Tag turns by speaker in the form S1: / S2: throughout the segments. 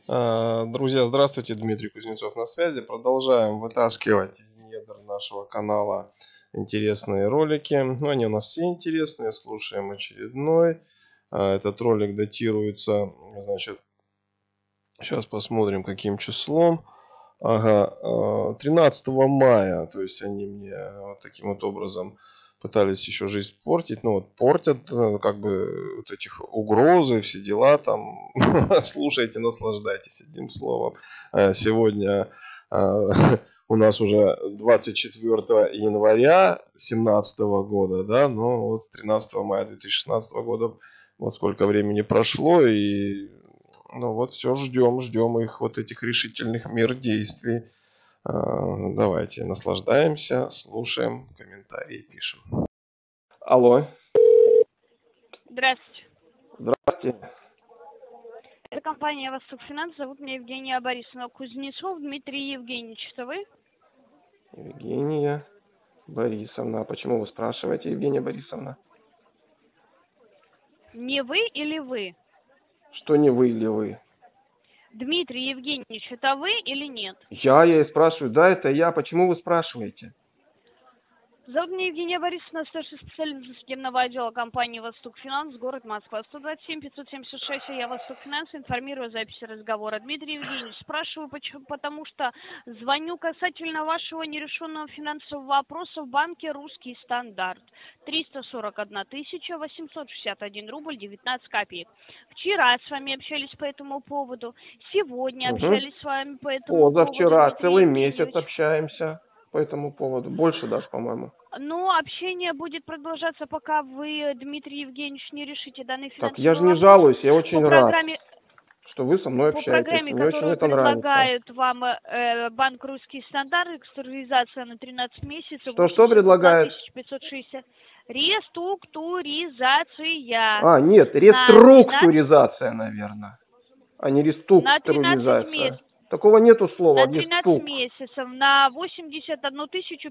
S1: Друзья, здравствуйте, Дмитрий Кузнецов на связи. Продолжаем вытаскивать из недр нашего канала интересные ролики. Ну, они у нас все интересные. Слушаем очередной. Этот ролик датируется, значит, сейчас посмотрим, каким числом. Ага, 13 мая. То есть они мне вот таким вот образом пытались еще жизнь портить. Ну вот портят, как бы вот этих угрозы, все дела там. Слушайте, наслаждайтесь, одним словом. Сегодня у нас уже 24 января 2017 года, да, но вот 13 мая 2016 года вот сколько времени прошло, и ну вот все ждем их вот этих решительных мер действий. Давайте наслаждаемся, слушаем, комментарии пишем. Алло.
S2: Здравствуйте.
S1: Здравствуйте.
S2: Это компания «Восток Финанс». Зовут меня Евгения Борисовна. Кузнецов Дмитрий Евгеньевич. Это вы?
S1: Евгения Борисовна. А почему вы спрашиваете, Евгения Борисовна?
S2: Не вы или вы?
S1: Что не вы или вы?
S2: Дмитрий Евгеньевич, это вы или нет?
S1: Я и спрашиваю. Да, это я. Почему вы спрашиваете?
S2: Зовут меня Евгения Борисовна, старший специалист судебного отдела компании «Восток Финанс», город Москва. 127-576, я «Восток Финанс», информирую о записи разговора. Дмитрий Евгеньевич, спрашиваю, почему, потому что звоню касательно вашего нерешенного финансового вопроса в банке «Русский стандарт». 341 861 рубль 19 копеек. Вчера с вами общались по этому поводу, сегодня общались с вами по этому поводу.
S1: Позавчера, целый месяц общаемся по этому поводу. Больше даже, по-моему.
S2: Ну, общение будет продолжаться, пока вы, Дмитрий Евгеньевич, не решите данный финансовый вопрос.
S1: Так, я же не жалуюсь, я очень рад, что вы со мной
S2: по
S1: общаетесь.
S2: программе,
S1: мне очень
S2: которую
S1: это
S2: предлагает вам банк «Русский стандарт», реструктуризация на 13 месяцев.
S1: Что предлагает?
S2: 560. Реструктуризация.
S1: Нет, реструктуризация, наверное, а не реструктуризация.
S2: На 13 месяцев.
S1: Такого нету слова.
S2: На 13 месяцев, на 81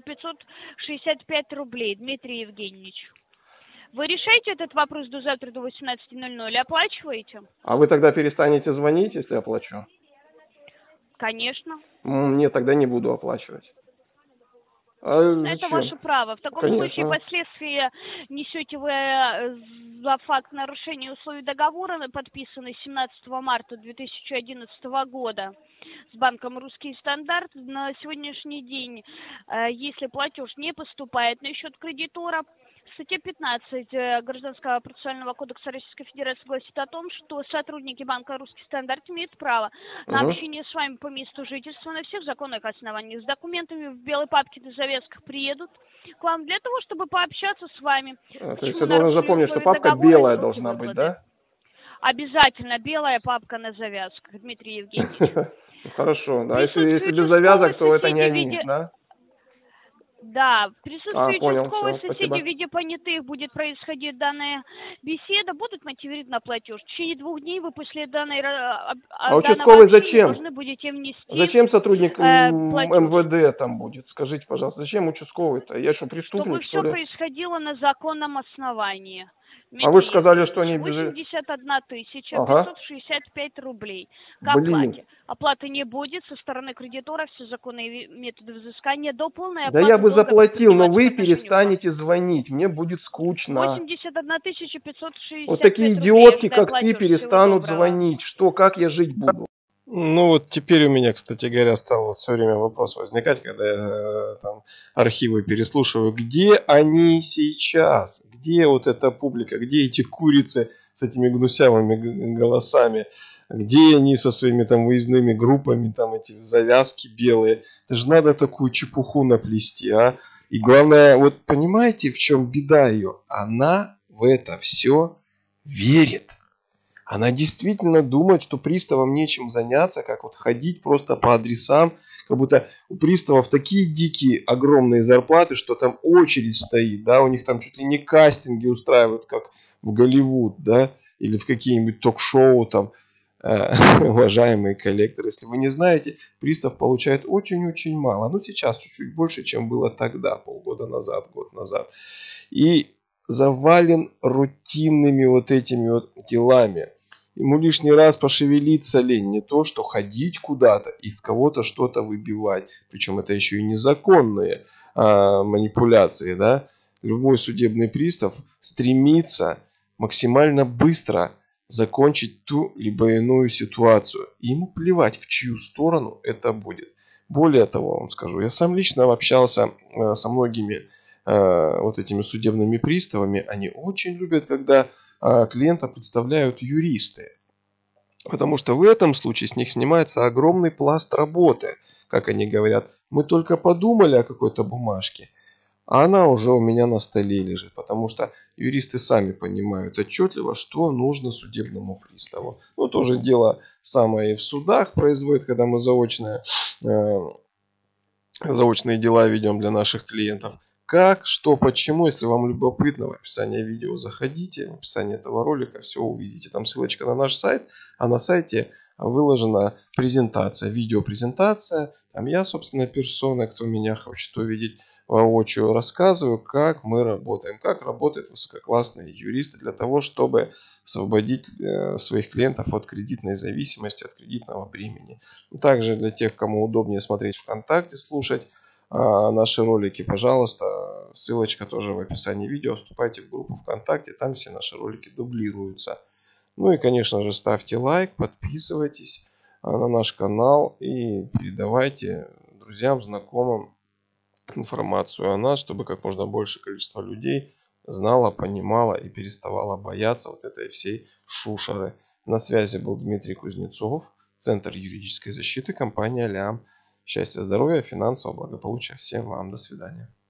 S2: 565 рублей, Дмитрий Евгеньевич. Вы решаете этот вопрос до завтра, до 18:00, оплачиваете?
S1: А вы тогда перестанете звонить, если оплачу?
S2: Конечно.
S1: Мне тогда не буду оплачивать.
S2: Это ваше право. В таком
S1: Конечно.
S2: случае последствия несете вы за факт нарушения условий договора, подписанный 17 марта 2011 года с банком «Русский стандарт». На сегодняшний день, если платеж не поступает на счет кредитора, статья 15 Гражданского процессуального кодекса Российской Федерации гласит о том, что сотрудники банка «Русский стандарт» имеют право на общение с вами по месту жительства на всех законных основаниях. С документами в белой папке на завязках приедут к вам для того, чтобы пообщаться с вами.
S1: То есть я должен запомнить, что папка белая должна быть, да?
S2: Обязательно белая папка на завязках, Дмитрий Евгеньевич.
S1: Хорошо, да. Если без завязок, то это не они, да?
S2: Да, в присутствии участковой соседей
S1: спасибо.
S2: в виде понятых будет происходить данная беседа, будут мотивировать на платеж. В течение 2 дней вы после данной
S1: участковый зачем?
S2: Должны будете внести.
S1: Зачем сотрудник МВД там будет? Скажите, пожалуйста, зачем участковый-то? Я что, преступник,
S2: чтобы все происходило на законном основании.
S1: А вы же сказали, что они...
S2: 81 565 рублей к оплате. Оплаты не будет со стороны кредитора, все законные методы взыскания до полной оплаты.
S1: Да я бы заплатил, но вы перестанете звонить, мне будет скучно.
S2: 81 565
S1: вот такие идиотки, как ты, перестанут звонить. Что, как я жить буду? Ну вот теперь у меня, кстати говоря, стал вот все время вопрос возникать, когда я там архивы переслушиваю, где они сейчас, где вот эта публика, где эти курицы с этими гнусявыми голосами, где они со своими там выездными группами, там эти завязки белые, это же надо такую чепуху наплести, а? И главное, вот понимаете, в чем беда ее? Она в это все верит. Она действительно думает, что приставам нечем заняться, как вот ходить просто по адресам, как будто у приставов такие дикие огромные зарплаты, что там очередь стоит, да, у них там чуть ли не кастинги устраивают, как в Голливуд, да, или в какие-нибудь ток-шоу там, уважаемые коллекторы. Если вы не знаете, пристав получает очень-очень мало, ну сейчас чуть-чуть больше, чем было тогда, полгода назад, год назад. И завален рутинными вот этими вот делами. Ему лишний раз пошевелиться лень, не то что ходить куда-то и с кого-то что-то выбивать. Причем это еще и незаконные манипуляции, да. Любой судебный пристав стремится максимально быстро закончить ту либо иную ситуацию. И ему плевать, в чью сторону это будет. Более того, вам скажу, я сам лично общался со многими вот этими судебными приставами. Они очень любят, когда клиента представляют юристы. Потому что в этом случае с них снимается огромный пласт работы. Как они говорят, мы только подумали о какой-то бумажке, а она уже у меня на столе лежит. Потому что юристы сами понимают отчетливо, что нужно судебному приставу. Ну, тоже дело самое и в судах происходит, когда мы заочные дела ведем для наших клиентов. Как, что, почему, если вам любопытно, в описании видео заходите, в описании этого ролика все увидите. Там ссылочка на наш сайт, а на сайте выложена презентация, видеопрезентация. Там я, собственно, персона, кто меня хочет увидеть воочию, рассказываю, как мы работаем, как работают высококлассные юристы для того, чтобы освободить своих клиентов от кредитной зависимости, от кредитного бремени. Также для тех, кому удобнее смотреть ВКонтакте, слушать наши ролики, пожалуйста, ссылочка тоже в описании видео, вступайте в группу ВКонтакте, там все наши ролики дублируются. Ну и, конечно же, ставьте лайк, подписывайтесь на наш канал и передавайте друзьям, знакомым информацию о нас, чтобы как можно больше количество людей знало, понимало и переставало бояться вот этой всей шушеры. На связи был Дмитрий Кузнецов, Центр юридической защиты, компания Лям. Счастья, здоровья, финансового благополучия всем вам. До свидания.